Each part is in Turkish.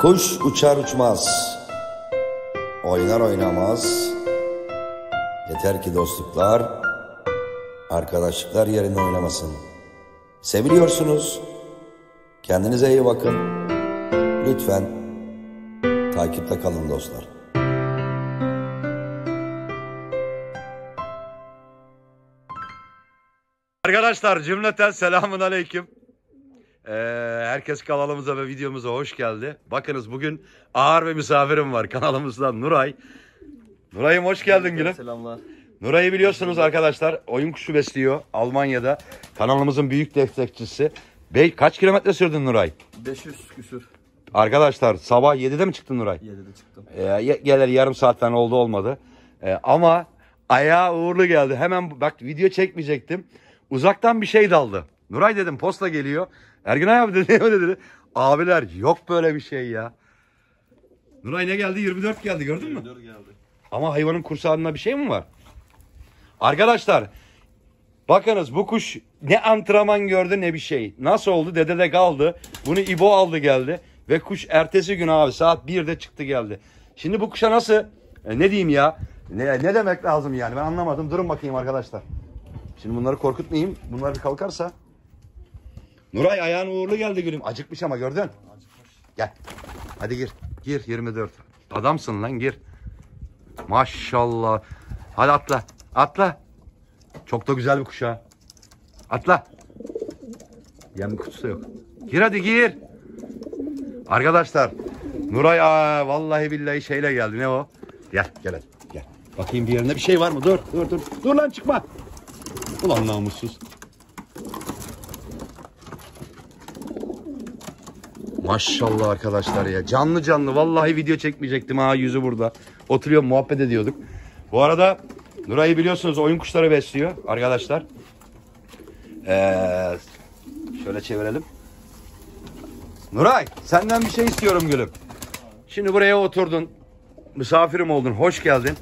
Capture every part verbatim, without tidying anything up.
Kuş uçar uçmaz, oynar oynamaz. Yeter ki dostluklar, arkadaşlıklar yerine oynamasın. Seviliyorsunuz, kendinize iyi bakın. Lütfen takipte kalın dostlar. Arkadaşlar cümleten selamun aleyküm. Ee, herkes kanalımıza ve videomuza hoş geldi. Bakınız bugün ağır bir misafirim var kanalımızdan, Nuray. Nuray'ım hoş geldin gülüm. Selamlar. Nuray'ı biliyorsunuz arkadaşlar, oyun kuşu besliyor Almanya'da. Kanalımızın büyük destekçisi. Be kaç kilometre sürdün Nuray? beş yüz küsür. Arkadaşlar sabah yedide mi çıktın Nuray? yedide çıktım. Ee, gelir yarım saatten oldu olmadı. Ee, ama ayağı uğurlu geldi. Hemen bak video çekmeyecektim. Uzaktan bir şey daldı. Nuray dedim posta geliyor. Ergünay abi dedi ne dedi. Abiler yok böyle bir şey ya. Nuray ne geldi? yirmi dört geldi gördün mü? yirmi dört geldi. Ama hayvanın kursağında bir şey mi var? Arkadaşlar bakınız bu kuş ne antrenman gördü ne bir şey. Nasıl oldu? Dedede kaldı. Bunu İbo aldı geldi. Ve kuş ertesi gün abi saat birde çıktı geldi. Şimdi bu kuşa nasıl e, ne diyeyim ya? Ne, ne demek lazım yani ben anlamadım. Durun bakayım arkadaşlar. Şimdi bunları korkutmayayım. Bunlar bir kalkarsa. Nuray ayağın uğurlu geldi gülüm. Acıkmış ama gördün. Acıkmış. Gel. Hadi gir. Gir yirmi dört. Adamsın lan gir. Maşallah. Hadi atla. Atla. Çok da güzel bir kuş ha. Atla. Yem kutusu yok. Gir hadi gir. Arkadaşlar. Nuray aa, vallahi billahi şeyle geldi. Ne o? Gel gel hadi. Gel. Bakayım bir yerinde bir şey var mı? Dur dur dur. Dur lan çıkma. Ulan namussuz. Maşallah arkadaşlar ya. Canlı canlı. Vallahi video çekmeyecektim ha. Yüzü burada. Oturuyor muhabbet ediyorduk. Bu arada Nuray'ı biliyorsunuz oyun kuşları besliyor arkadaşlar. Ee, şöyle çevirelim. Nuray senden bir şey istiyorum gülüm. Şimdi buraya oturdun. Misafirim oldun. Hoş geldin.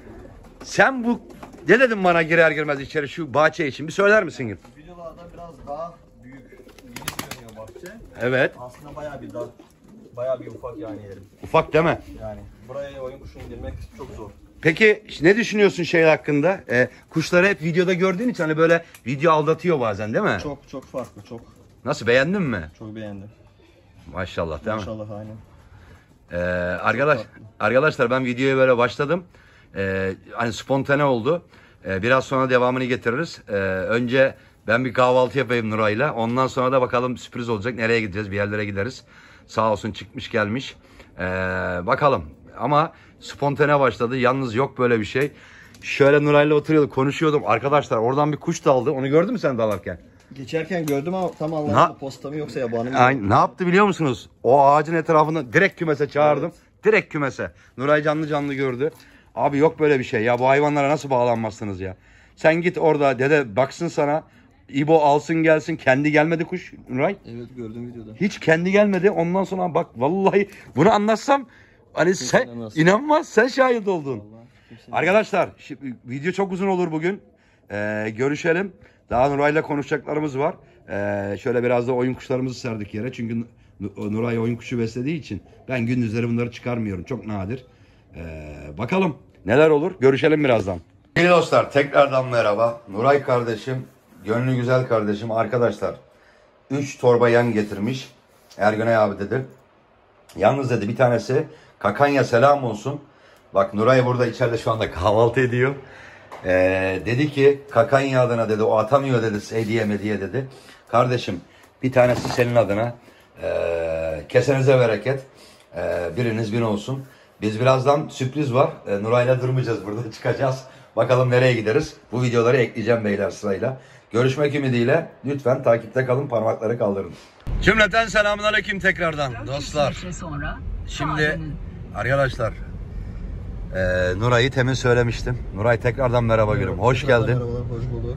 Sen bu ne dedin bana girer girmez içeri şu bahçe için? Bir söyler misin gülüm? Videolarda biraz daha büyük, geniş görünüyor bahçe. Evet. Aslında bayağı bir dar, bayağı bir ufak yani yerim. Ufak değil mi? Yani buraya oyun kuşunu indirmek çok zor. Peki ne düşünüyorsun şey hakkında? Ee, kuşları hep videoda gördüğün için hani böyle video aldatıyor bazen değil mi? Çok çok farklı, çok. Nasıl beğendin mi? Çok beğendim. Maşallah değil mi? Maşallah aynen. Ee, arkadaş, arkadaşlar ben videoya böyle başladım. Ee, hani spontane oldu. Ee, biraz sonra devamını getiririz. Ee, önce ben bir kahvaltı yapayım Nuray'la. Ondan sonra da bakalım sürpriz olacak. Nereye gideceğiz? Bir yerlere gideriz. Sağ olsun çıkmış gelmiş. Ee, bakalım. Ama spontane başladı. Yalnız yok böyle bir şey. Şöyle Nuray'la oturuyorduk, konuşuyordum. Arkadaşlar oradan bir kuş daldı. Onu gördün mü sen dalarken? Geçerken gördüm ama tam Na- anlamadım posta mı yoksa yabanı mı? Ay, ne yaptı biliyor musunuz? O ağacın etrafında direkt kümese çağırdım. Evet. Direkt kümese. Nuray canlı canlı gördü. Abi yok böyle bir şey ya. Bu hayvanlara nasıl bağlanmazsınız ya? Sen git orada dede baksın sana. İbo alsın gelsin. Kendi gelmedi kuş Nuray. Evet gördüm videoda. Hiç kendi gelmedi. Ondan sonra bak vallahi bunu anlatsam hani Kimse sen inanmaz. inanmaz. Sen şahit oldun. Vallahi kimse- Arkadaşlar şimdi video çok uzun olur bugün. Ee, görüşelim. Daha Nuray'la konuşacaklarımız var. Ee, şöyle biraz da oyun kuşlarımızı serdik yere. Çünkü Nuray oyun kuşu beslediği için ben gündüzleri bunları çıkarmıyorum. Çok nadir. Ee, bakalım neler olur. Görüşelim birazdan. İyi dostlar tekrardan merhaba. Nuray kardeşim, gönlü güzel kardeşim. Arkadaşlar üç torba yan getirmiş. Ergünay abi dedi. Yalnız dedi bir tanesi Kakanya selam olsun. Bak Nuray burada içeride şu anda kahvaltı ediyor. Ee, dedi ki Kakanya adına dedi o atamıyor dedi hediye mediye dedi. Kardeşim bir tanesi senin adına. Ee, kesenize bereket. Ee, biriniz bin olsun. Biz birazdan sürpriz var. Ee, Nuray'la durmayacağız burada çıkacağız. Bakalım nereye gideriz. Bu videoları ekleyeceğim beyler sırayla. Görüşmek ümidiyle lütfen takipte kalın, parmakları kaldırın. Cümleten selamünaleyküm tekrardan dostlar. Şimdi arkadaşlar e, Nuray'ı temin söylemiştim. Nuray tekrardan merhaba gülüm. Hoş geldin. Merhabalar, hoş bulduk.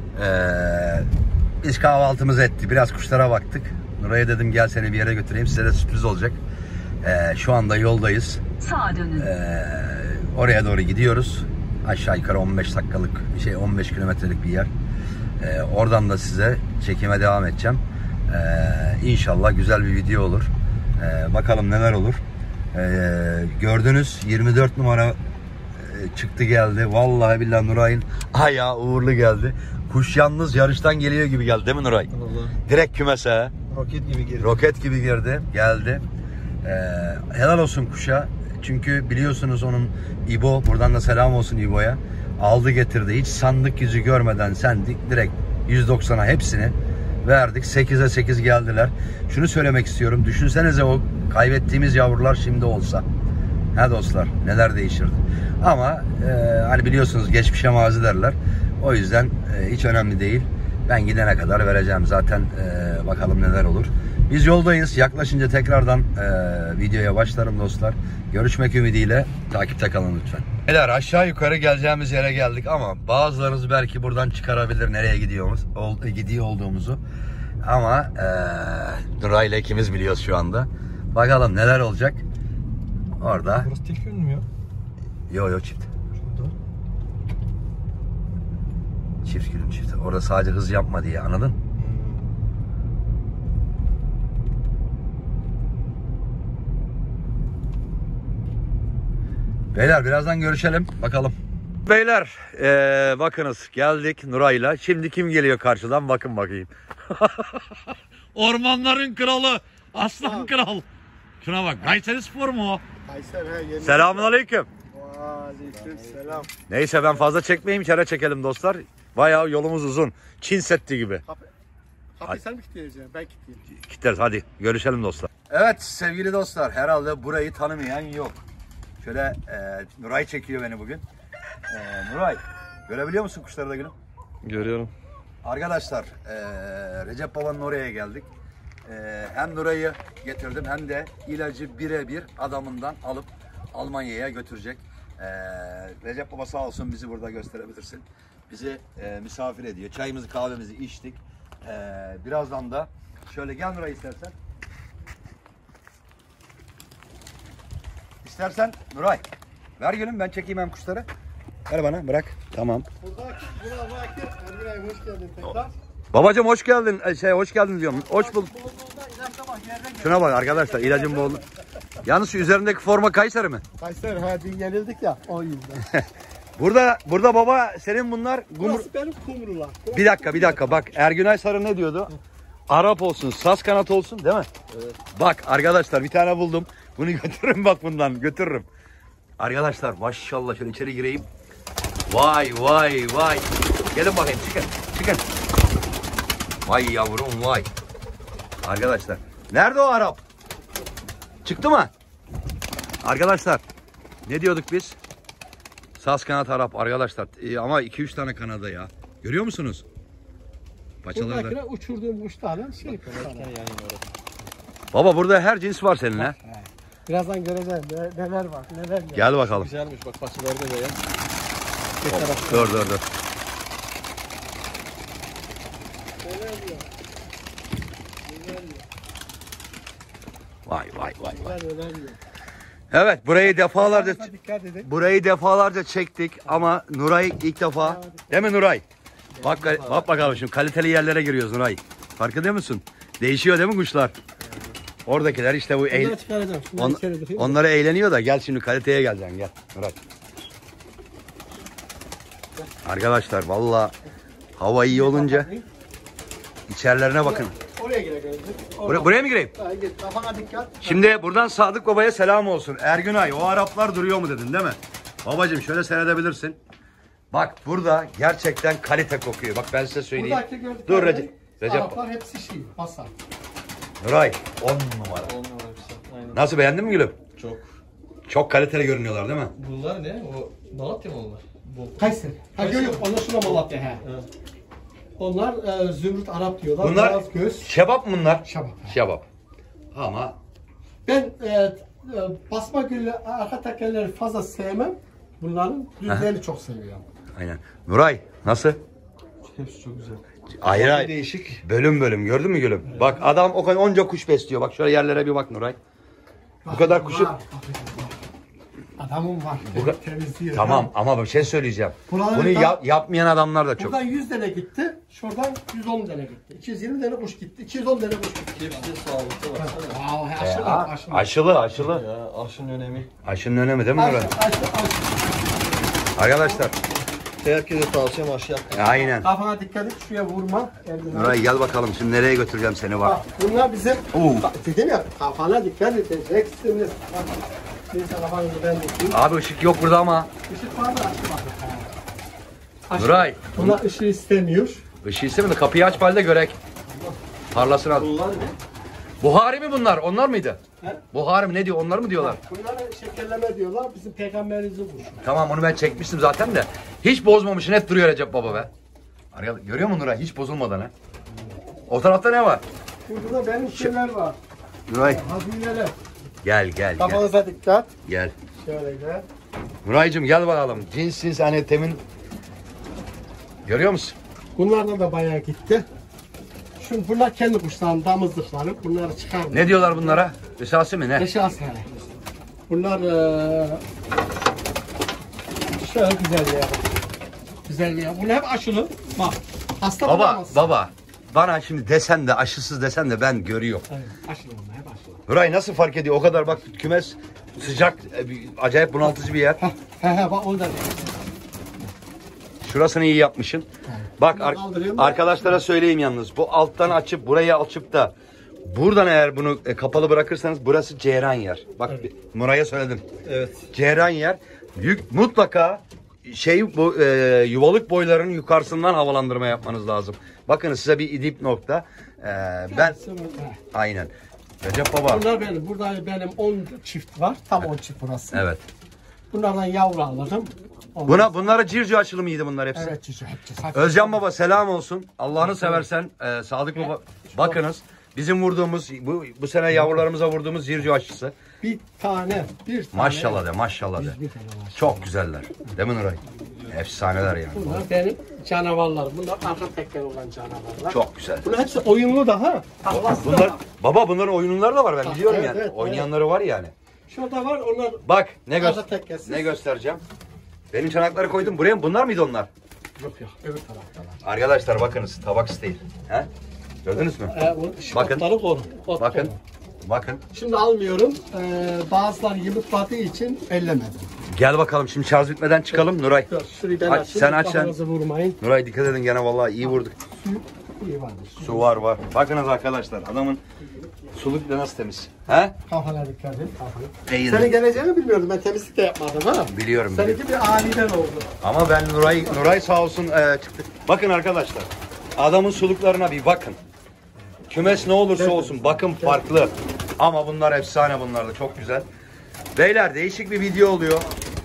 Ee, biz kahvaltımızı ettik. Biraz kuşlara baktık. Nuray'a dedim gel seni bir yere götüreyim. Size de sürpriz olacak. Ee, şu anda yoldayız. Sağa dönün. Ee, oraya doğru gidiyoruz. Aşağı yukarı on beş dakikalık şey on beş kilometrelik bir yer. Ee, oradan da size çekime devam edeceğim. Ee, İnşallah güzel bir video olur. Ee, bakalım neler olur. Ee, gördünüz yirmi dört numara e, çıktı geldi. Vallahi billahi Nuray'ın ayağı uğurlu geldi. Kuş yalnız yarıştan geliyor gibi geldi değil mi Nuray? Vallahi. Direkt kümese. Roket gibi girdi. Roket gibi girdi. Geldi. Ee, helal olsun kuşa. Çünkü biliyorsunuz onun İbo, buradan da selam olsun İbo'ya. Aldı getirdi. Hiç sandık yüzü görmeden sendik. Direkt yüz doksana hepsini verdik. sekize sekiz geldiler. Şunu söylemek istiyorum. Düşünsenize o kaybettiğimiz yavrular şimdi olsa. Ha dostlar, neler değişirdi. Ama e, hani biliyorsunuz geçmişe mazi derler. O yüzden e, hiç önemli değil. Ben gidene kadar vereceğim zaten. E, bakalım neler olur. Biz yoldayız. Yaklaşınca tekrardan e, videoya başlarım dostlar. Görüşmek ümidiyle takipte kalın lütfen. Beyler aşağı yukarı geleceğimiz yere geldik ama bazılarınız belki buradan çıkarabilir nereye gidiyoruz, ol, gidiyor olduğumuzu. Ama e, Nuray ile ikimiz biliyoruz şu anda. Bakalım neler olacak. Orada. Burası tek yön mü ya? Yo yo çift. Şurada. Çift gülüm çift. Orada sadece hız yapma diye, anladın? Beyler birazdan görüşelim. Bakalım. Beyler ee, bakınız geldik Nuray'la. Şimdi kim geliyor karşıdan? Bakın bakayım. Ormanların kralı. Aslan kral. Şuna bak. Kayseri Spor mu o? Kayseri he yeni. Selamünaleyküm. Aleyküm selam. Neyse ben fazla çekmeyeyim. İçeri çekelim dostlar. Bayağı yolumuz uzun. Çin Seddi gibi. Kapı, kapıyı sen mi kilitleyeceksin? Ben kilitleyeyim. Kitleriz hadi. Görüşelim dostlar. Evet sevgili dostlar. Herhalde burayı tanımayan yok. Şöyle e, Nuray çekiyor beni bugün. E, Nuray görebiliyor musun kuşları da gülüm? Görüyorum. Arkadaşlar e, Recep Baba'nın oraya geldik. E, hem Nuray'ı getirdim hem de ilacı birebir adamından alıp Almanya'ya götürecek. E, Recep Baba sağ olsun bizi burada gösterebilirsin. Bizi e, misafir ediyor. Çayımızı kahvemizi içtik. E, birazdan da şöyle gel Nuray istersen. İstersen Nuray ver gülüm ben çekeyim hem kuşları. Ver bana bırak. Tamam. Buradaki, buna bırakır. Emre hoş geldin tekrar. Babacım hoş geldin. Şey hoş geldin diyorum. Hoş bulduk. Bolluğunda ilaçta bak yerden gel. Şuna bak arkadaşlar ilacın bollu. Yalnız şu üzerindeki forma Kayseri mi? Kayseri he dün yenildik ya o yüzden. Burada burada baba senin bunlar gumur... Burası benim kumrular. Bir dakika bir dakika bak Ergünay Sarı ne diyordu? Arap olsun, saz kanat olsun değil mi? Evet. Bak arkadaşlar bir tane buldum. Bunu götürürüm bak bundan götürürüm. Arkadaşlar maşallah şöyle içeri gireyim. Vay vay vay. Gelin bakayım çıkın çıkın. Vay yavrum vay. Arkadaşlar nerede o Arap? Çıktı mı? Arkadaşlar ne diyorduk biz? Saz kanat Arap arkadaşlar ee, ama iki üç tane kanada ya. Görüyor musunuz? Paçalarda. Buradakine uçurduğum kuşların şey Baba burada her cins var seninle. Birazdan göreceğiz ne- neler var neler yok. Gel bakalım. Güzelmiş bak paçalarda da ya. Dur dur dur. Vay vay vay vay. Evet burayı defalarca Dikkat edin. burayı defalarca çektik ama Nuray ilk defa değil mi Nuray? Bak, bak bakalım şimdi kaliteli yerlere giriyoruz Nuray. Farkında mısın? Değişiyor değil mi kuşlar? Oradakiler işte bu eğ... Bunları çıkaracağım. Şunları On, içeri dökeyim. onları eğleniyor da gel şimdi kaliteye geleceksin gel Nuray. Arkadaşlar valla hava iyi olunca içerilerine bakın. Oraya girelim. Buraya, buraya mı gireyim? Ha, git. Kafana dikkat. Şimdi buradan Sadık Baba'ya selam olsun. Ergünay o Araplar duruyor mu dedin değil mi? Babacığım şöyle seyredebilirsin. Bak burada gerçekten kalite kokuyor. Bak ben size söyleyeyim. Buradaki gördükleri Dur Recep. Recep. Araplar hepsi şey, Hasan. Nuray on numara. Aynen. Nasıl beğendin mi gülüm? Çok. Çok kaliteli görünüyorlar değil mi? Bunlar ne? O Malatya mı onlar? Bu. Kayseri. Ha yok yok, onlar şuna Malatya he. Evet. Onlar e, Zümrüt Arap diyorlar. Bunlar Beyaz göz. şebap mı bunlar? Şebap. Şebap. Ama Ben e, e, basma güllü arka tekerleri fazla sevmem. Bunların düzlerini çok seviyorum. aynen. Nuray nasıl? Hepsi çok güzel. Ayrı ayrı. Değişik. Bölüm bölüm gördün mü gülüm? Evet. Bak adam o kadar onca kuş besliyor. Bak şöyle yerlere bir bak Nuray. Bu kadar kuşu. Var. Adamım var. Bu ka- temizliyor. Tamam ama bir şey söyleyeceğim. Buraları Bunu da- yap- yapmayan adamlar da çok. Buradan yüz tane gitti. Şuradan yüz on tane gitti. iki yüz yirmi tane kuş gitti. iki yüz on tane kuş gitti. Hepsi de sağlıklı var. Aa, E, aşılı, a- aşılı. aşılı aşılı. Ya aşının önemi. Aşının önemi değil mi Aşı, Nuray? aşı, aşı. Arkadaşlar. Herkese tavsiyem aşı yapmayın. e, Aynen. Kafana dikkat et, şuraya vurma. Eline. Nuray gel bakalım şimdi nereye götüreceğim seni bak. Bak, bunlar bizim, Oo. bak, dedim ya, kafana dikkat edeceksiniz. Bak, neyse kafanızı ben tutayım. Abi ışık yok burada ama. Işık var da aşı bak. Aşı. Nuray. Buna ışığı istemiyor. Işığı istemedi kapıyı aç bari de görek. Parlasın az. Bunlar ne? Buhari mi bunlar? Onlar mıydı? He? Buhari mi ne diyor? Onlar mı diyorlar? Bunlara şekerleme diyorlar. Bizim peygamberimizin kuşu. Tamam onu ben çekmiştim zaten de. Hiç bozmamışsın hep duruyor Recep Baba be. Araya, görüyor musun Nuray? Hiç bozulmadan ha. O tarafta ne var? Burada da benim şeyler var. Nuray Hazineler. gel gel gel. Kafanıza dikkat. Gel. Şöyle gel. Nuray'cığım gel bakalım. Cins cins hani temin. Görüyor musun? Bunlardan da bayağı gitti. Şimdi bunlar kendi kuşların damızlıkları. Bunları çıkarmıyor. Ne diyorlar bunlara? Esası mı ne? Beşi asgari. Bunlar eee şöyle güzelliğe bak. Güzelliğe. Bunlar hep aşılı. Bak. Hasta Baba bulamazsın. baba. Bana şimdi desen de aşısız desen de ben görüyorum. Evet, aşılı bunlar hep aşılı. Nuray nasıl fark ediyor? O kadar bak kümes sıcak, e, bir- acayip bunaltıcı bir yer. Heh, he he bak onu da. Şurasını iyi yapmışsın. Bak Bunu ar- kaldırıyorum. arkadaşlara söyleyeyim yalnız. Bu alttan açıp burayı açıp da buradan eğer bunu e, kapalı bırakırsanız burası ceyran yer. Bak bir- Nuray'a söyledim. Evet. Ceyran yer. Yük, mutlaka şey bu e, yuvalık boyların yukarısından havalandırma yapmanız lazım. Bakın size bir dip nokta. E, ben He. aynen. Recep Baba. Bunlar benim. Burada benim on çift var. Tam on çift burası. Evet. Bunlardan yavru alırım. Ondan- Buna bunlara circo açılı mıydı bunlar hepsi? Evet çiçek. hepsi. Özcan Baba selam olsun. Allah'ını seversen e, Sadık Baba bakınız. Bizim vurduğumuz bu bu sene yavrularımıza vurduğumuz zirco aşısı. Bir tane. Bir tane. Maşallah de maşallah de. Yüz bir tane maşallah. Çok güzeller. Değil mi Nuray? Efsaneler yani. Bunlar benim canavarlarım. Bunlar arka tekler olan canavarlar. Çok güzel. Bunlar hepsi oyunlu daha. Ahlası da Bunlar var. baba bunların oyunları da var ben biliyorum evet, yani. evet, Oynayanları var yani. Şurada var onlar. Bak ne Arka göster tekkesiz. ne göstereceğim. Benim çanakları koydum buraya. Bunlar mıydı onlar? Yok yok öbür taraftalar. Arkadaşlar bakınız tabak değil. He? Gördünüz mü? Ee, bu Bakın. otları koru. ot Bakın. koru. Bakın. Şimdi almıyorum. Ee, bazıları yumurtladığı için ellemedim. Gel bakalım şimdi şarj bitmeden çıkalım Nuray. Dur şurayı ben Aç, açayım. sen aç, sen. Kafanızı vurmayın. Nuray dikkat edin gene vallahi iyi vurduk. Su iyi vardır. Su var var. Bakınız arkadaşlar adamın suluk bile nasıl temiz. He? Kafana dikkat et. Kafana. Değil. Senin geleceğini bilmiyordum. Ben temizlik de yapmadım ha. Biliyorum. biliyorum. Seninki bir aniden oldu. Ama ben Nuray Nuray sağ olsun e, çıktı. Bakın arkadaşlar. Adamın suluklarına bir bakın. Kümes ne olursa olsun bakın farklı. Ama bunlar efsane bunlar da çok güzel. Beyler değişik bir video oluyor.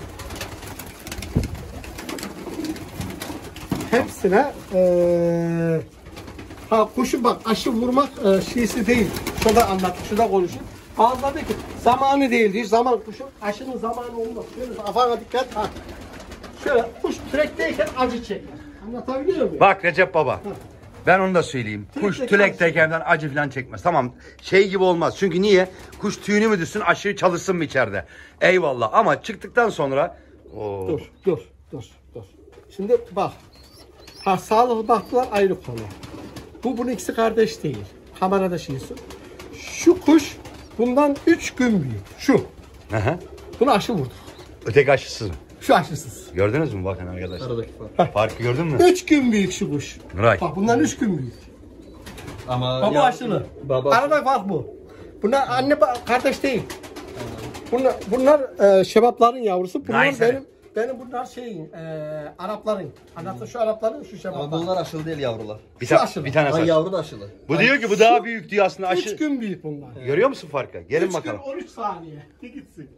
Hepsine eee ha kuşu bak aşı vurmak e, şeysi değil. Şurada anlat, şurada konuşun. Bazıları diyor ki zamanı değil diyor. Zaman kuşun aşının zamanı olmaz. Şöyle kafana dikkat. Ha. Şöyle kuş türekteyken acı çeker. Anlatabiliyor muyum? Bak Recep Baba. Ben onu da söyleyeyim. Kuş Tülekteki tülekteyken acı falan çekmez. Tamam şey gibi olmaz. Çünkü niye? Kuş tüyünü mü düşsün aşıyı çalışsın mı içeride? Eyvallah ama çıktıktan sonra Oo. Dur, dur, dur, dur. Şimdi bak. Ha sağlıklı baktılar ayrı konu. Bu bunun ikisi kardeş değil. Kamerada şeysi. Şu kuş bundan üç gün büyük. Şu. Hı hı. Bunu aşı vurdu. Öteki aşısız. Şu aşısız. Gördünüz mü bakın arkadaşlar. Aradaki fark. Farkı gördün mü? Üç gün büyük şu kuş. Nuray. Bak bundan üç gün büyük. Ama Baba ya- aşılı. Baba Arada fark bu. Bunlar anne ba- kardeş değil. Bunlar, bunlar e, şebapların yavrusu. Bunlar Nice. benim benim bunlar şeyin e, Arapların. Anlatın şu Arapların şu Ama şebaplar. bunlar aşılı değil yavrular. Bir, Şu ta- aşılı. bir tane Ay saç. yavru da aşılı. Bu diyor ki bu daha büyük diyor aslında aşı. Üç gün büyük bunlar. Görüyor musun farkı? Gelin Üç bakalım. gün on üç saniye. Bir gitsin.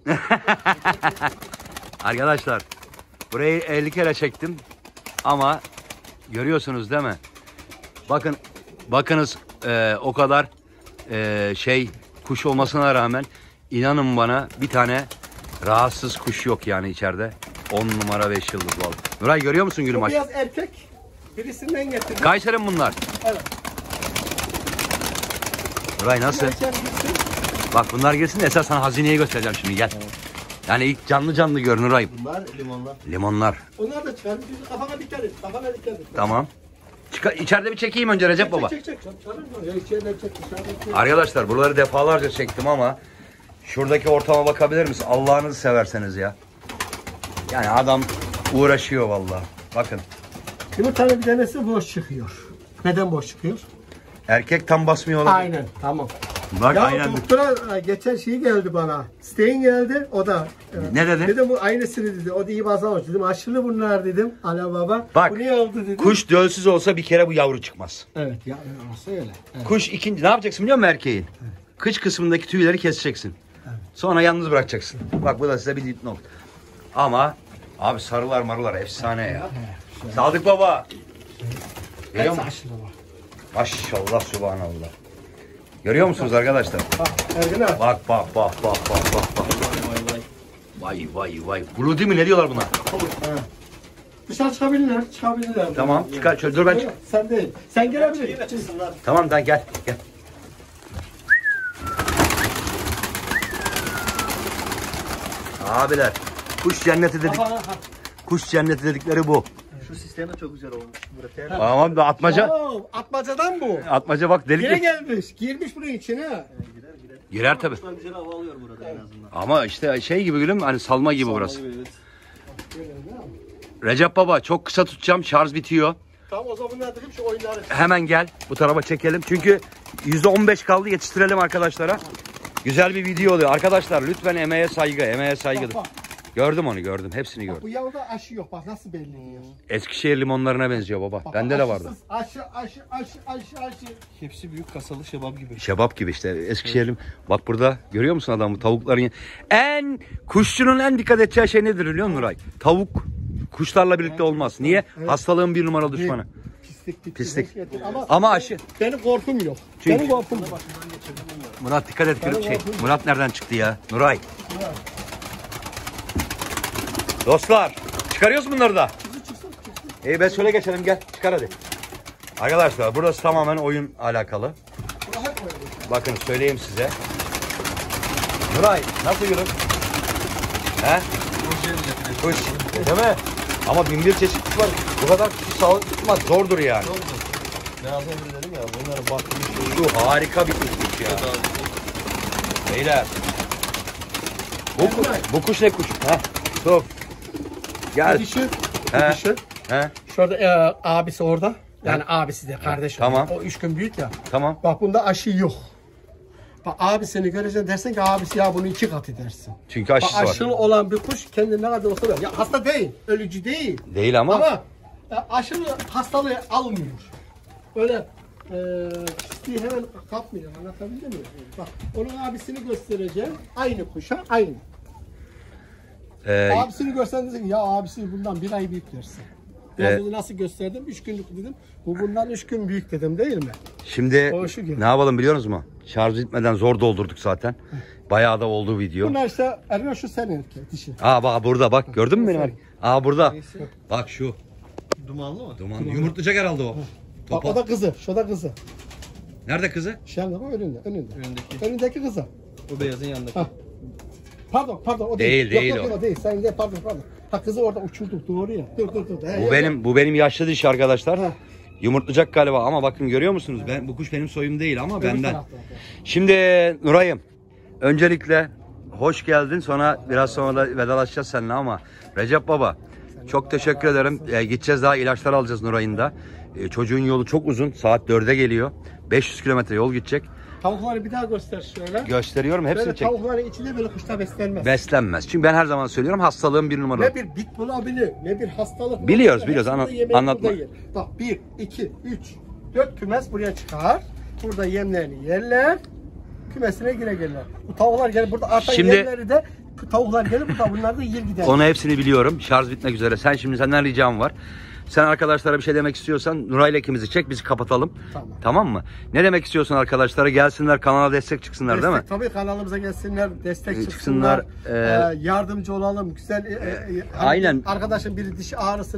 Arkadaşlar burayı elli kere çektim ama görüyorsunuz değil mi? Bakın bakınız e, o kadar e, şey kuş olmasına rağmen inanın bana bir tane rahatsız kuş yok yani içeride. on numara beş yıldız vallahi. Nuray görüyor musun gülüm Bu aş? biraz erkek. Birisinden getirdim. Kayseri mi bunlar? Evet. Nuray nasıl? Geçen gitsin. Bak bunlar gelsin de esas sana hazineyi göstereceğim şimdi gel. Yani ilk canlı canlı gör Nuray. Bunlar limonlar. Limonlar. Onlar da çıkarmış. Kafana dikkat et. Kafana dikkat et. Tamam. Çıkar, içeride bir çekeyim önce Recep Baba. Çek çek çek. Çarpma. Ya içeriden çek. Dışarıdan çek. Arkadaşlar buraları defalarca çektim ama şuradaki ortama bakabilir misin? Allah'ınızı severseniz ya. Yani adam uğraşıyor vallahi. Bakın. Yumurtanın bir tanesi boş çıkıyor. Neden boş çıkıyor? Erkek tam basmıyor olabilir. Aynen. Tamam. Bak Ya aynen. doktora geçen şey geldi bana. Stein geldi. O da. e, Ne dedi? Dedim bu aynısını dedi. O da iyi bazlamış. Dedim aşılı bunlar dedim. Ala baba. Bak, Bu niye oldu dedim. Kuş dölsüz olsa bir kere bu yavru çıkmaz. Evet ya olsa öyle. Evet. Kuş ikinci ne yapacaksın biliyor musun erkeğin? Kıç kısmındaki tüyleri keseceksin. Sonra yalnız bırakacaksın. Bak bu da size bir dipnot. Ama abi sarılar marılar efsane ya. Sadık Baba. Görüyor Hepsi musun? aşılı var. Maşallah subhanallah. Görüyor musunuz arkadaşlar? Bak Ergin abi. Bak bak bak bak bak bak bak. Vay vay vay. Blue değil mi ne diyorlar buna? Dışarı çıkabilirler. Çıkabilirler. Tamam çıkar şöyle dur ben çık. Sen değil. Sen gelebilir. Tamam da gel gel. Abiler kuş cenneti dedik. Kuş cenneti dedikleri bu. Şu sistem de çok güzel olmuş. Burada ter. Tamam da atmaca. Oo, atmacadan bu. Atmaca bak Yine delik. gelmiş. Girmiş buraya içine. Girer tabi. Kuşlar güzel hava alıyor burada en azından. Ama işte şey gibi gülüm hani salma gibi burası. Gibi, evet. Recep Baba çok kısa tutacağım şarj bitiyor. Tamam o zaman bunlar dedim şu oyunları. Hemen gel bu tarafa çekelim. Çünkü yüzde on beş kaldı yetiştirelim arkadaşlara. Güzel bir video oluyor. Arkadaşlar lütfen emeğe saygı, emeğe saygıdır. Bak, Gördüm onu gördüm. Hepsini Bu gördüm. yavruda aşı yok. Bak nasıl belli yiyor. Eskişehir limonlarına benziyor baba. Bak, Bende de vardı. aşısız, Aşı aşı aşı aşı aşı. Hepsi büyük kasalı şebap gibi. Şebap gibi işte Eskişehir lim- Bak burada görüyor musun adamı tavukların. En kuşçunun en dikkat edeceği şey nedir biliyor musun Nuray? Tavuk kuşlarla birlikte olmaz. Niye? Hastalığın bir numaralı düşmanı. Pislik bir Pislik. Ama, Ama aşı. benim korkum yok. Çünkü- Benim korkum yok. Murat dikkat et. gör- Şey, Murat nereden çıktı ya? Nuray. Dostlar çıkarıyoruz bunları da. İyi ben şöyle geçelim gel. Çıkar hadi. Arkadaşlar burası tamamen oyun alakalı. Bakın söyleyeyim size. Nuray nasıl yürür? He? Kuş. Değil mi? Ama bin bir çeşit kuş var. Bu kadar kuşu sağlık tutmak zordur yani. Ben az önce dedim ya bunları bakmış. Şu harika bir kuş ya. Beyler. Bu, kuş- bu kuş ne kuş? Heh. Dur. Gel. Dişi. He. Dişi. He. Şurada e, abisi orada. Yani abisi de kardeş. Tamam. O üç gün büyük ya. Tamam. Bak bunda aşı yok. Bak abisini göreceksin dersin ki abisi ya bunun iki katı dersin. Çünkü Bak, aşısı aşılı var. olan bir kuş kendine ne kadar olsa da- ya hasta değil, ölücü değil. Değil ama. Ama e, aşılı hastalığı almıyor. Öyle e, pisliği hemen kapmıyor. Anlatabildim mi? Bak onun abisini göstereceğim. Aynı kuşa aynı. Ee, Abisini görsen dedim ya abisi bundan bir ay büyük dersin. Ben Ee, bunu nasıl gösterdim? Üç günlük dedim. Bu bundan üç gün büyük dedim değil mi? şimdi O şu gibi. ne yapalım biliyor musunuz? Şarj bitmeden zor doldurduk zaten. Bayağı da oldu video. Bunlar işte Erdoğan şu sen erkek dişi. Aa bak burada bak gördün mü beni? Aa burada. Bak şu. Dumanlı mı? Duman yumurtlayacak herhalde o. Bak o da kızı. Şu da kızı. Nerede kızı? Şu anda bak önünde. Önünde. Önündeki. Önündeki kızı. O beyazın yanındaki. Ha. Pardon pardon o Değil, değil. değil yok, yok, o. o. değil. Sen de pardon pardon. Ha kızı orada uçurduk doğru ya. Dur dur dur. He, Bu he, benim bu benim yaşlı diş arkadaşlar. Ha. Yumurtlayacak galiba ama bakın görüyor musunuz? Ben bu kuş benim soyum değil ama öbür benden. tarafta. Şimdi Nuray'ım öncelikle hoş geldin. Sonra biraz sonra da vedalaşacağız seninle ama Recep Baba çok teşekkür ederim. Ee, gideceğiz daha ilaçlar alacağız Nuray'ın da. Ee, çocuğun yolu çok uzun. Saat dörde geliyor. beş yüz kilometre yol gidecek. Tavukları bir daha göster şöyle. Gösteriyorum hepsini Böyle çek. tavukların içinde böyle kuşlar beslenmez. Beslenmez. Çünkü ben her zaman söylüyorum hastalığın bir numaralı. Ne bir bit bulabilir, ne bir hastalık. Biliyoruz, bulabilir. biliyoruz. Hepsinde Anlat- yemeği anlatma. burada yer. Bak bir, iki, üç, dört kümes buraya çıkar. Burada yemlerini yerler. Kümesine gire gelirler. Bu tavuklar gelir burada artan Şimdi- yerleri de bu tavuklar gelir burada bunlar da yer gider. Onu hepsini biliyorum. Şarj bitmek üzere. Sen şimdi senden ricam var. Sen arkadaşlara bir şey demek istiyorsan Nuray'la ikimizi çek bizi kapatalım. Tamam. Tamam mı? Ne demek istiyorsun arkadaşlara? Gelsinler kanala destek çıksınlar Destek, değil mi? Tabii kanalımıza gelsinler, destek Ee, çıksınlar, çıksınlar, e, yardımcı olalım. Güzel, e, e, hani aynen. Arkadaşın biri dişi ağrısına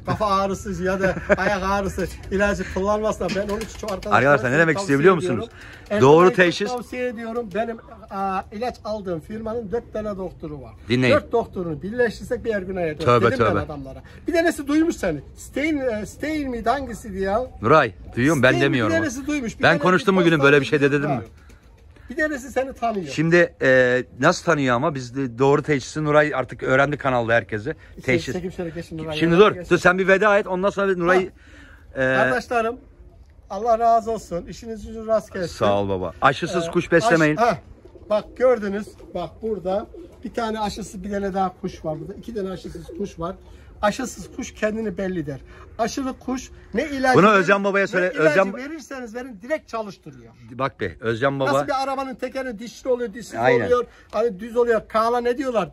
kafa ağrısı ya da ayak ağrısı ilacı kullanmazsa ben onun için çok arkadaşlar. Arkadaşlar ne demek istiyor biliyor musunuz? Doğru teşhis. Tavsiye ediyorum. Benim a, ilaç aldığım firmanın dört tane doktoru var. Dinleyin. Dört doktorunu birleştirsek bir Ergünay'a dört. Tövbe, Dedim tövbe. ben adamlara. Bir tanesi duymuş seni. Stein, Stein miydi hangisiydi ya? Nuray duyuyorum ben Stein demiyorum. Bir tanesi duymuş. Bir Ben tanesi konuştum bugünün böyle bir şey de Boston'da dedim mi? Bir tanesi seni tanıyor. Şimdi e, nasıl tanıyor ama biz de doğru teşhisi Nuray artık öğrendi kanalda herkese. Teşhis. Çekim şöyle geçin Nuray'a. Şimdi dur, dur sen bir veda et ondan sonra Nuray e, Kardeşlerim Allah razı olsun. İşiniz yüzünüz rast gelsin. sağ ol baba. Aşısız Ee, kuş beslemeyin. aş- ha, bak gördünüz. Bak burada bir tane aşısız bir tane daha kuş var burada. İki tane aşısız kuş var. Aşısız kuş kendini belli der. Aşılı kuş ne ilacı Bunu verir- Özcan Baba'ya söyle- Ne ilacı Özcan- verirseniz verin direkt çalıştırıyor. Bak be Özcan baba. Nasıl bir arabanın tekeri dişli oluyor, dişsiz Aynen. oluyor, hani düz oluyor. Kağla ne diyorlar?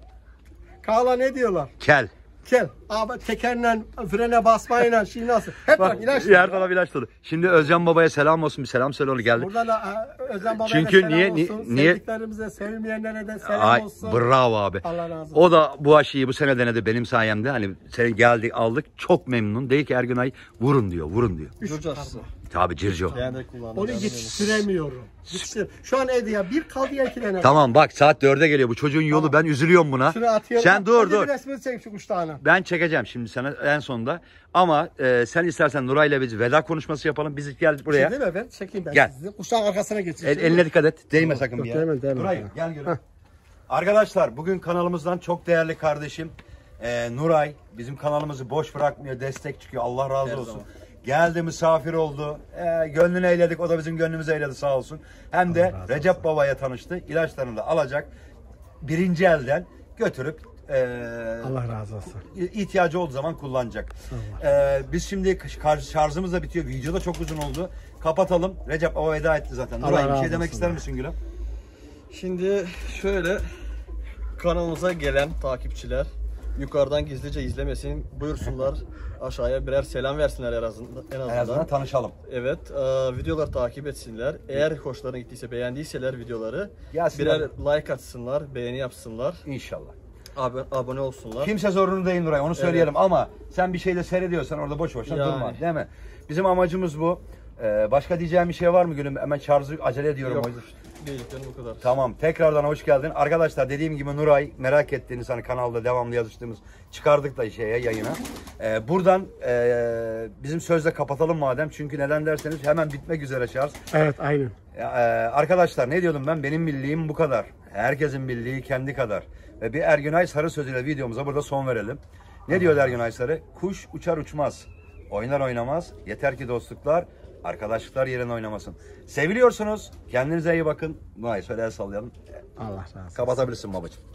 Kağla ne diyorlar? Kel. Kel. Abi tekerle frene basmayla şey nasıl? Hep Bak bak ilaç. yer tarafı ilaç dolu. Şimdi Özcan babaya selam olsun bir selam söyle onu geldi. Burada da e, Özlem Baba'ya Çünkü da selam niye- olsun. ni- niye- Sevdiklerimize, sevmeyenlere de selam Ay olsun. bravo abi. Allah razı olsun. O da bu aşıyı bu sene denedi benim sayemde. Hani seni geldik aldık çok memnun. Değil ki Ergünay vurun diyor vurun diyor. Gürcü aşısı. Tabi Circo. Ben de kullandım. Onu yetiştiremiyorum. Yetiştir. Şu an evde ya bir kaldı ya iki tane. Tamam bak saat dörde geliyor bu çocuğun yolu ben üzülüyorum buna. Şunu atıyorum. Sen dur Hadi dur. bir resmini çek şu kuşlarını. Ben çekeceğim şimdi sana en sonunda. Ama e, sen istersen Nuray'la biz veda konuşması yapalım. Biz geldik buraya. Şey değil mi ben? Çekeyim ben Gel. sizi. Kuşağın arkasına geçeceğim. El, eline dikkat et. Değme sakın yok, bir yere. değmem, değmem. Nuray gel gel. Arkadaşlar bugün kanalımızdan çok değerli kardeşim e, Nuray bizim kanalımızı boş bırakmıyor. Destek çıkıyor. Allah razı Her olsun. zaman. Geldi misafir oldu. E, gönlünü eğledik. O da bizim gönlümüzü eğledi sağ olsun. Hem de Recep Baba'ya tanıştı. İlaçlarını da alacak. Birinci elden götürüp e, Allah razı olsun. ihtiyacı olduğu zaman kullanacak. Ee, biz şimdi kar- şarjımız da bitiyor. Video da çok uzun oldu. Kapatalım. Recep Baba veda etti zaten. Allah Nuray bir razı şey demek olsun ister ya. misin Gülüm? Şimdi şöyle kanalımıza gelen takipçiler yukarıdan gizlice izlemesin. Buyursunlar aşağıya birer selam versinler en azından. En En azından. azından tanışalım. Evet, e, videoları takip etsinler. Eğer hoşlarına gittiyse, beğendiyseler videoları Gelsinler. birer like atsınlar, beğeni yapsınlar, İnşallah. ab- abone olsunlar. Kimse zorunlu değil Nuray onu söyleyelim ama sen bir şeyde seyrediyorsan orada boş boşuna Yani. durma değil mi? Bizim amacımız bu. Ee, başka diyeceğim bir şey var mı Gülüm? Hemen şarjı acele ediyorum. Yok, o yüzden. beyliklerim bu kadar. Tamam tekrardan hoş geldin. Arkadaşlar dediğim gibi Nuray merak ettiğiniz hani kanalda devamlı yazıştığımız çıkardık da şeye yayına. Ee, buradan e, bizim sözle kapatalım madem. Çünkü neden derseniz hemen bitmek üzere şarj. Evet aynen. Ee, arkadaşlar ne diyordum ben? Benim bildiğim bu kadar. Herkesin bildiği kendi kadar. Ve bir Ergünay Sarı sözüyle videomuza burada son verelim. Ne diyor Ergünay Sarı? Kuş uçar uçmaz. Oynar oynamaz. Yeter ki dostluklar, arkadaşlıklar yerine oynamasın. Seviliyorsunuz. Kendinize iyi bakın. Nuray söyle el sallayalım. Allah razı olsun. Kapatabilirsin babacığım.